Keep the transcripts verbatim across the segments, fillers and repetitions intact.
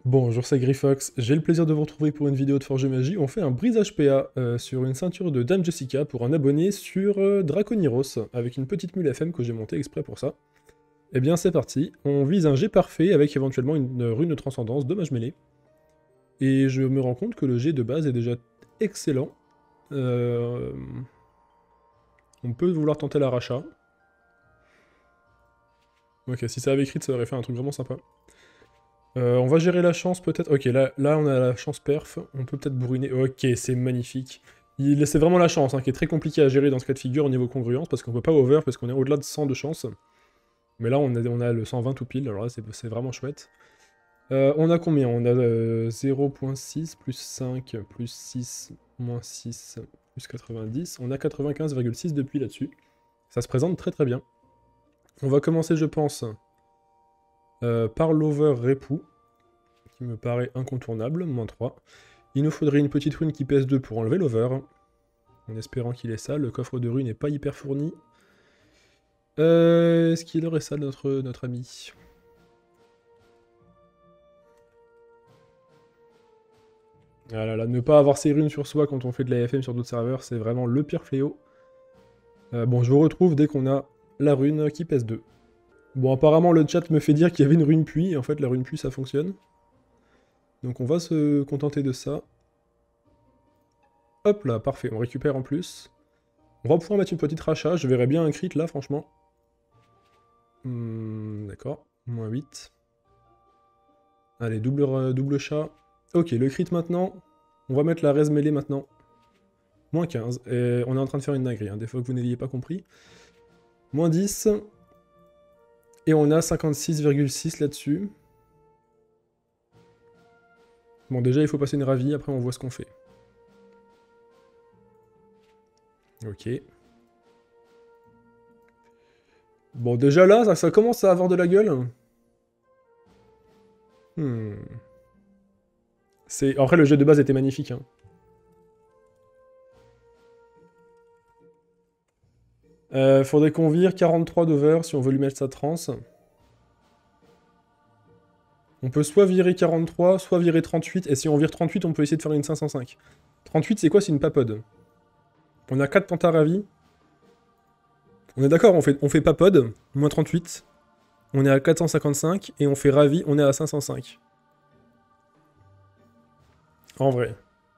Bonjour, c'est Grifox, j'ai le plaisir de vous retrouver pour une vidéo de Forge Magie. On fait un brisage P A euh, sur une ceinture de Dame Jessica pour un abonné sur euh, Draconiros, avec une petite mule F M que j'ai montée exprès pour ça. Eh bien c'est parti, on vise un jet parfait avec éventuellement une rune de transcendance, dommage mêlée. Et je me rends compte que le jet de base est déjà excellent. Euh, On peut vouloir tenter l'arracha. Ok, si ça avait écrit, ça aurait fait un truc vraiment sympa. Euh, on va gérer la chance peut-être. Ok, là, là on a la chance perf. On peut peut-être bourriner. Ok, c'est magnifique. Il- C'est vraiment la chance hein, qui est très compliquée à gérer dans ce cas de figure au niveau congruence parce qu'on peut pas over parce qu'on est au-delà de cent de chance. Mais là on a, on a le cent vingt tout pile, alors là c'est c'est vraiment chouette. Euh, on a combien? On a euh, zéro virgule six plus cinq plus six moins six plus quatre-vingt-dix. On a quatre-vingt-quinze virgule six depuis là-dessus. Ça se présente très très bien. On va commencer je pense euh, par l'over répou, qui me paraît incontournable, moins trois. Il nous faudrait une petite rune qui pèse deux pour enlever l'over, en espérant qu'il ait ça. Le coffre de rune n'est pas hyper fourni. Euh, Est-ce qu'il aurait ça, notre, notre ami? Ah là là, ne pas avoir ses runes sur soi quand on fait de la F M sur d'autres serveurs, c'est vraiment le pire fléau. Euh, bon, je vous retrouve dès qu'on a la rune qui pèse deux. Bon, apparemment, le chat me fait dire qu'il y avait une rune puits, et en fait, la rune puits, ça fonctionne. Donc on va se contenter de ça. Hop là, parfait, on récupère en plus. On va pouvoir mettre une petite rachat, je verrais bien un crit là, franchement. Hmm, d'accord, moins huit. Allez, double, double chat. Ok, le crit maintenant. On va mettre la raise mêlée maintenant. Moins quinze. Et on est en train de faire une dinguerie, hein, des fois que vous n'ayez pas compris. Moins dix. Et on a cinquante-six virgule six là-dessus. Bon, déjà, il faut passer une ravie, après on voit ce qu'on fait. Ok. Bon, déjà là, ça, ça commence à avoir de la gueule. Hmm. C'est... Après, le jet de base était magnifique. Hein. Euh, faudrait qu'on vire quarante-trois d'over si on veut lui mettre sa transe. On peut soit virer quarante-trois, soit virer trente-huit, et si on vire trente-huit, on peut essayer de faire une cinq cent cinq. trente-huit, c'est quoi? C'est une papode. On a quatre pentaravis. On est d'accord, on fait, on fait papode, moins trente-huit. On est à quatre cent cinquante-cinq, et on fait ravi, on est à cinq cent cinq. En vrai.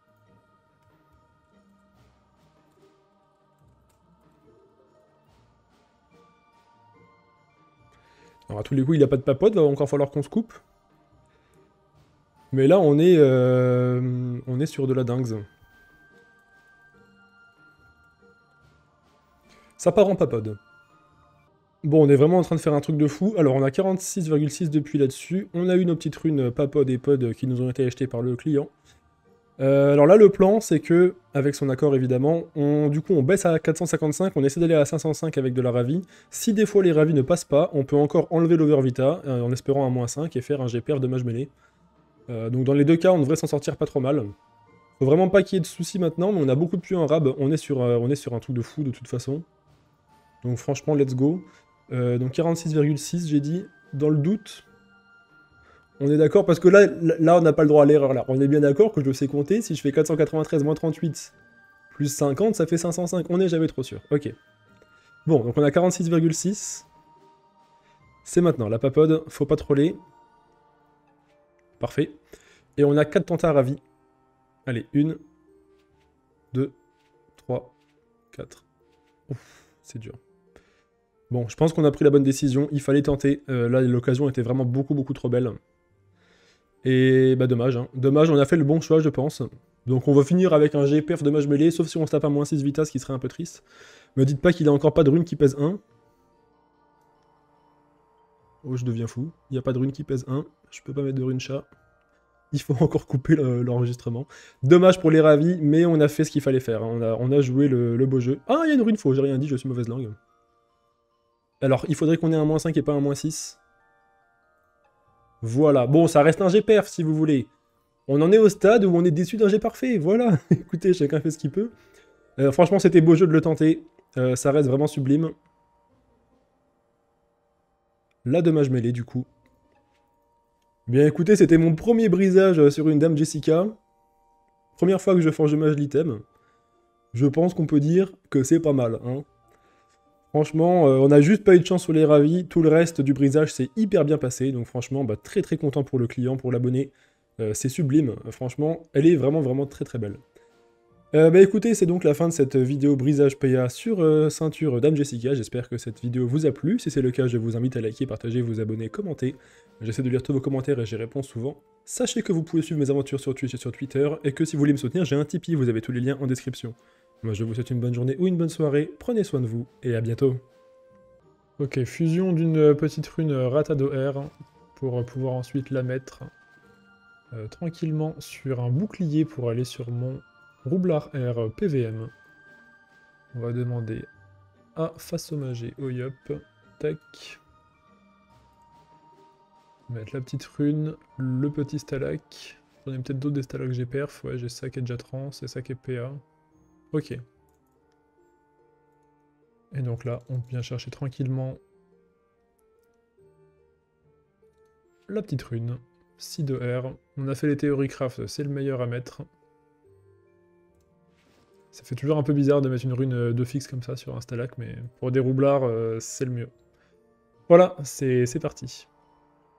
Alors à tous les coups, il n'y a pas de papode, va encore falloir qu'on se coupe. Mais là, on est, euh, on est sur de la dingue. Ça part en papode. Bon, on est vraiment en train de faire un truc de fou. Alors, on a quarante-six virgule six depuis là-dessus. On a eu nos petites runes papod et pod qui nous ont été achetées par le client. Euh, alors là, le plan, c'est que, avec son accord évidemment, on, du coup, on baisse à quatre cent cinquante-cinq, on essaie d'aller à cinq cent cinq avec de la ravie. Si des fois les ravis ne passent pas, on peut encore enlever l'overvita euh, en espérant un moins cinq et faire un G P R de mage mêlée. Euh, donc dans les deux cas, on devrait s'en sortir pas trop mal. Faut vraiment pas qu'il y ait de soucis maintenant, mais on a beaucoup de puits en rab, on est, sur, euh, on est sur un truc de fou de toute façon. Donc franchement, let's go. Euh, donc quarante-six virgule six, j'ai dit. Dans le doute, on est d'accord parce que là, là on n'a pas le droit à l'erreur. Là, on est bien d'accord que je sais compter. Si je fais quatre cent quatre-vingt-treize moins trente-huit plus cinquante, ça fait cinq cent cinq. On n'est jamais trop sûr. Ok. Bon, donc on a quarante-six virgule six. C'est maintenant. La papode, faut pas troller. Parfait. Et on a quatre tantas ravis. Allez, une, deux, trois, quatre. Ouf, c'est dur. Bon, je pense qu'on a pris la bonne décision. Il fallait tenter. Euh, là, l'occasion était vraiment beaucoup, beaucoup trop belle. Et bah dommage, hein. Dommage, on a fait le bon choix, je pense. Donc on va finir avec un G perf de mage mêlé, sauf si on se tape un moins six vita, ce qui serait un peu triste. Me dites pas qu'il a encore pas de rune qui pèse un. Oh, je deviens fou. Il n'y a pas de rune qui pèse un. Je peux pas mettre de rune chat. Il faut encore couper l'enregistrement. Dommage pour les ravis, mais on a fait ce qu'il fallait faire. Hein. On a, on a joué le, le beau jeu. Ah, il y a une rune faux, j'ai rien dit, je suis mauvaise langue. Alors, il faudrait qu'on ait un moins cinq et pas un moins six. Voilà. Bon, ça reste un G perf si vous voulez. On en est au stade où on est déçu d'un G parfait. Voilà. Écoutez, chacun fait ce qu'il peut. Euh, franchement, c'était beau jeu de le tenter. Euh, ça reste vraiment sublime. La dommage mêlée, du coup. Bien écoutez, c'était mon premier brisage sur une Dame Jessica. Première fois que je forge mage l'item. Je pense qu'on peut dire que c'est pas mal, hein. Franchement, euh, on a juste pas eu de chance sur les ravis. Tout le reste du brisage s'est hyper bien passé. Donc franchement, bah, très très content pour le client, pour l'abonné. Euh, c'est sublime. Franchement, elle est vraiment vraiment très très belle. Euh, bah écoutez, c'est donc la fin de cette vidéo brisage P A sur euh, ceinture Dame Jessica. J'espère que cette vidéo vous a plu. Si c'est le cas, je vous invite à liker, partager, vous abonner, commenter. J'essaie de lire tous vos commentaires et j'y réponds souvent. Sachez que vous pouvez suivre mes aventures sur Twitch et sur Twitter, et que si vous voulez me soutenir, j'ai un Tipeee, vous avez tous les liens en description. Moi je vous souhaite une bonne journée ou une bonne soirée, prenez soin de vous, et à bientôt. Ok, fusion d'une petite rune Ratado R, pour pouvoir ensuite la mettre euh, tranquillement sur un bouclier pour aller sur mon Roublard R P V M. On va demander à Fassomagé Oyop. Tac. On va mettre la petite rune, le petit stalac. J'en ai peut-être d'autres des stalacs que j'ai perf. Ouais, j'ai ça qui est déjà trans et ça qui est P A. Ok. Et donc là, on vient chercher tranquillement la petite rune. six de R. On a fait les théories craft, c'est le meilleur à mettre. Ça fait toujours un peu bizarre de mettre une rune de fixe comme ça sur un stalac, mais pour des roublards, euh, c'est le mieux. Voilà, c'est parti.